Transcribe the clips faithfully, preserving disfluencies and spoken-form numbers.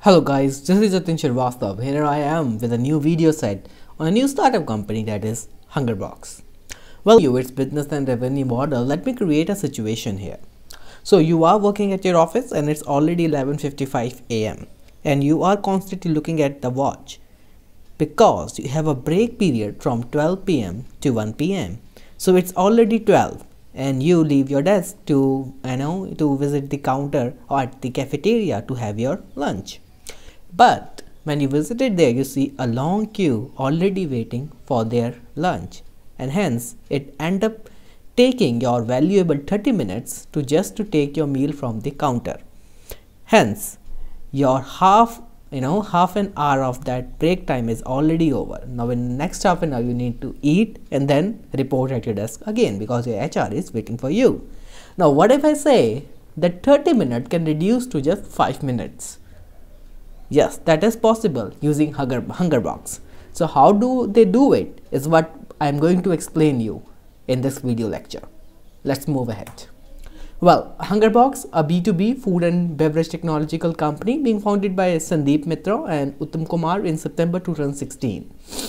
Hello guys, this is Jatin Shrivastava. Here I am with a new video set on a new startup company that is HungerBox. Well, you its business and revenue model. Let me create a situation here. So you are working at your office and it's already eleven fifty-five a m and you are constantly looking at the watch because you have a break period from twelve p m to one p m So it's already twelve and you leave your desk to you know to visit the counter or at the cafeteria to have your lunch. But when you visited there, you see a long queue already waiting for their lunch, and hence it end up taking your valuable thirty minutes to just to take your meal from the counter. Hence your half you know half an hour of that break time is already over. Now in the next half an hour you need to eat and then report at your desk again because your H R is waiting for you. Now what if I say that thirty minutes can reduce to just five minutes? Yes, that is possible using Hunger, HungerBox. So how do they do it is what I am going to explain you in this video lecture. Let's move ahead. Well, HungerBox, a B two B food and beverage technological company being founded by Sandeep Mitra and Uttam Kumar in September two thousand sixteen.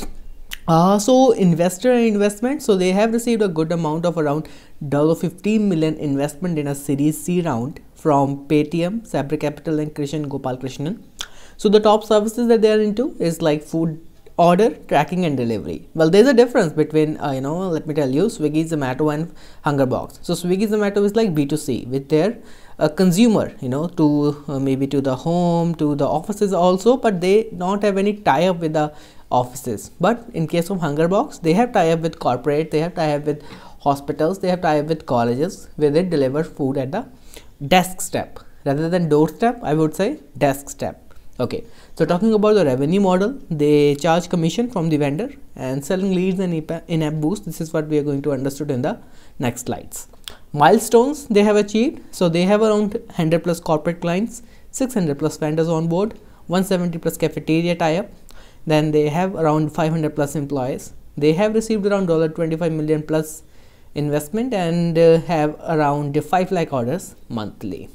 Uh, so investor and investment, so they have received a good amount of around fifteen million dollars investment in a Series C round from Paytm, Sabre Capital and Krishan Gopal Krishnan. So the top services that they are into is like food order, tracking and delivery. Well, there's a difference between, uh, you know, let me tell you, Swiggy, Zomato and HungerBox. So Swiggy, Zomato is like B two C with their uh, consumer, you know, to uh, maybe to the home, to the offices also, but they don't have any tie-up with the offices. But in case of HungerBox, they have tie-up with corporate, they have tie-up with hospitals, they have tie-up with colleges where they deliver food at the desk step. Rather than doorstep, I would say desk step. Okay, so talking about the revenue model, they charge commission from the vendor and selling leads and in-app boost. This is what we are going to understood in the next slides. Milestones they have achieved. So they have around one hundred plus corporate clients, six hundred plus vendors on board, one hundred seventy plus cafeteria tie-up. Then they have around five hundred plus employees. They have received around twenty-five million plus investment and uh, have around five lakh orders monthly.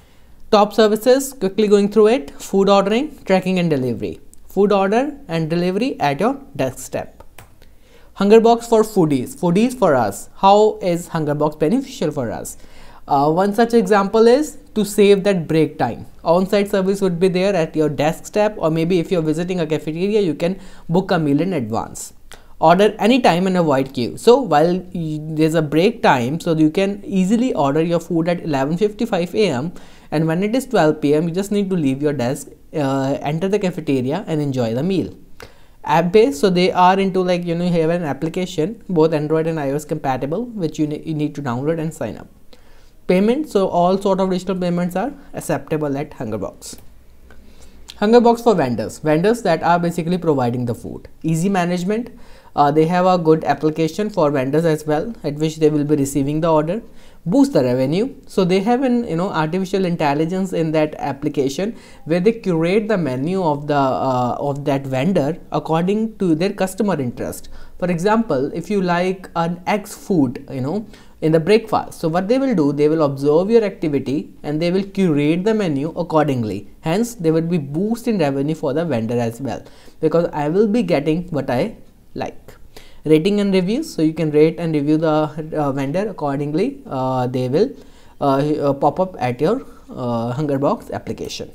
Top services, quickly going through it: food ordering, tracking and delivery. Food order and delivery at your desk step. HungerBox for foodies. Foodies for us. How is HungerBox beneficial for us? Uh, one such example is to save that break time. On-site service would be there at your desk step, or maybe if you're visiting a cafeteria, you can book a meal in advance. Order anytime and avoid queue. So while there's a break time, so you can easily order your food at eleven fifty-five a m and when it is twelve p m you just need to leave your desk, uh, enter the cafeteria and enjoy the meal. App based, so they are into like, you know, you have an application, both Android and iOS compatible, which you, ne you need to download and sign up. Payment, so all sort of digital payments are acceptable at HungerBox. HungerBox for vendors. Vendors that are basically providing the food. Easy management. Uh, they have a good application for vendors as well, at which they will be receiving the order. Boost the revenue. So they have an you know artificial intelligence in that application where they curate the menu of the uh, of that vendor according to their customer interest. For example, if you like an X food, you know, in the breakfast, so what they will do, they will observe your activity and they will curate the menu accordingly. Hence, there will be boost in revenue for the vendor as well, because I will be getting what I like. Rating and reviews, so you can rate and review the uh, vendor accordingly. Uh, they will uh, uh, pop up at your uh, HungerBox application.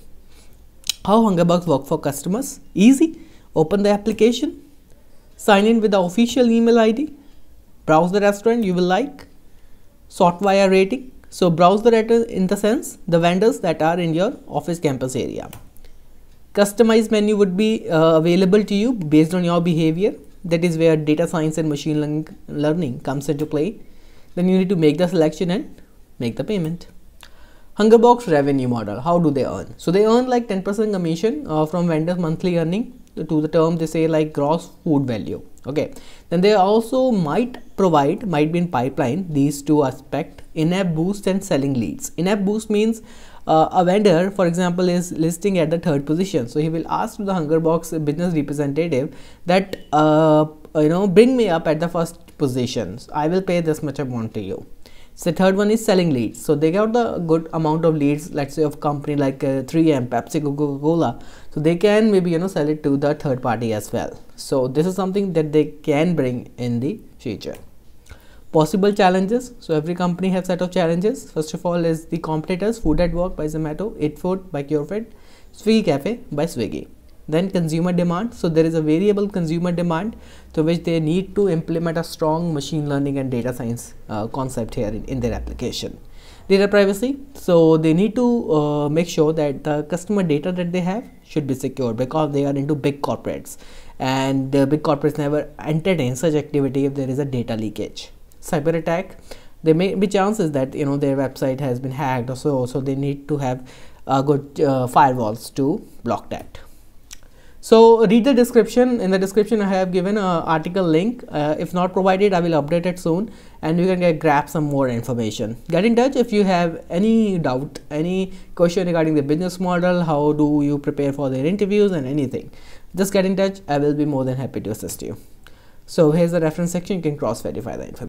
How HungerBox work for customers? Easy. Open the application, sign in with the official email I D, browse the restaurant you will like, sort via rating. So browse the restaurant in the sense the vendors that are in your office campus area. Customized menu would be uh, available to you based on your behavior. That is where data science and machine learning comes into play. Then you need to make the selection and make the payment. HungerBox revenue model. How do they earn? So they earn like ten percent commission uh, from vendors monthly earning to the term they say like gross food value. Okay. Then they also might provide, might be in pipeline, these two aspects: in-app boost and selling leads. In-app boost means Uh, a vendor, for example, is listing at the third position, so he will ask to the HungerBox business representative that uh, you know bring me up at the first position. I will pay this much amount to you. So third one is selling leads. So they got the good amount of leads, let's say of company like uh, three M, Pepsi, Coca-Cola. So they can maybe, you know, sell it to the third party as well. So this is something that they can bring in the future. Possible challenges. So every company has set of challenges. First of all is the competitors, Food at Work by Zomato, Eat Food by CureFit, Swiggy Cafe by Swiggy. Then consumer demand. So there is a variable consumer demand to which they need to implement a strong machine learning and data science uh, concept here in, in their application. Data privacy. So they need to uh, make sure that the customer data that they have should be secure, because they are into big corporates, and uh, big corporates never entertain such activity if there is a data leakage. Cyber attack. There may be chances that, you know, their website has been hacked or so, so they need to have uh, good uh, firewalls to block that. So read the description. In the description I have given an article link. Uh, if not provided, I will update it soon, and you can get grab some more information. Get in touch if you have any doubt, any question regarding the business model, how do you prepare for their interviews, and anything. Just get in touch. I will be more than happy to assist you. So here's the reference section. You can cross verify the information.